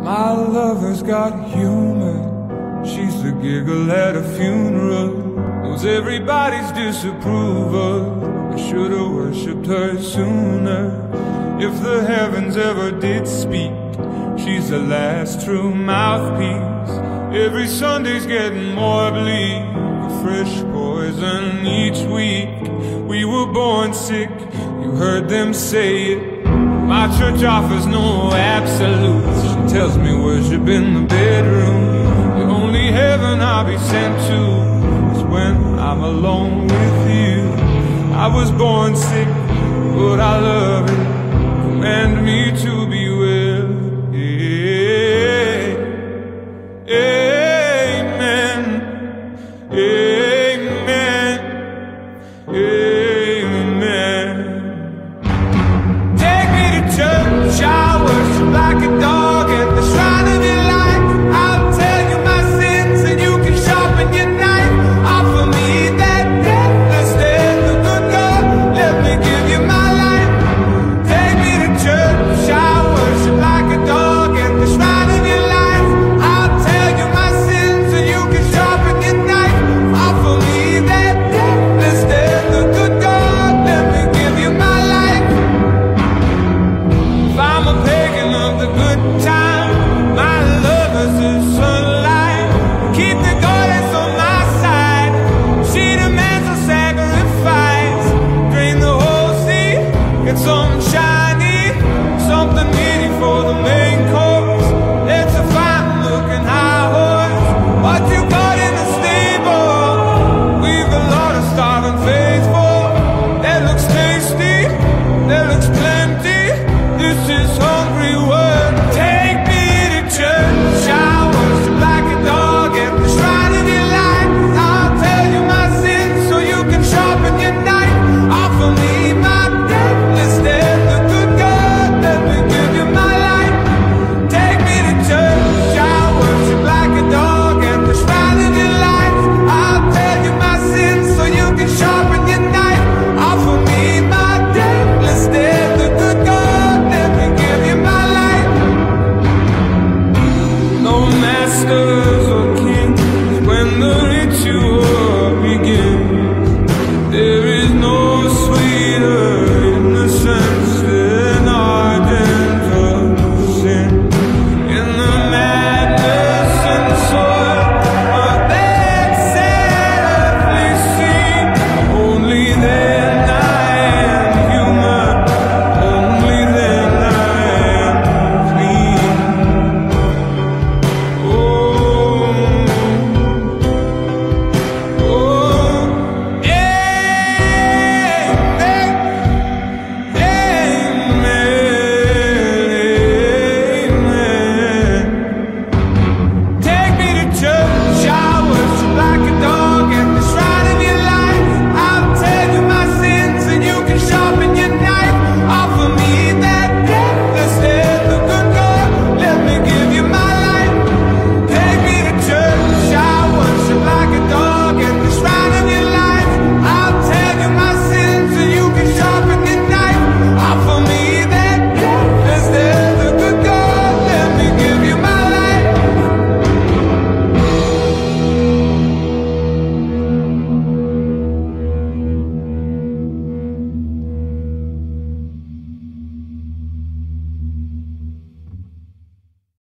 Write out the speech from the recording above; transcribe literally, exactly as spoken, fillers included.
My lover's got humor. She's the giggle at a funeral, knows everybody's disapproval. I should've worshipped her sooner. If the heavens ever did speak, she's the last true mouthpiece. Every Sunday's getting more bleak, a fresh poison each week. We were born sick, you heard them say it. My church offers no absolutes. She tells me worship in the bedroom. The only heaven I'll be sent to is when I'm alone with you. I was born sick, but I love it. Command me to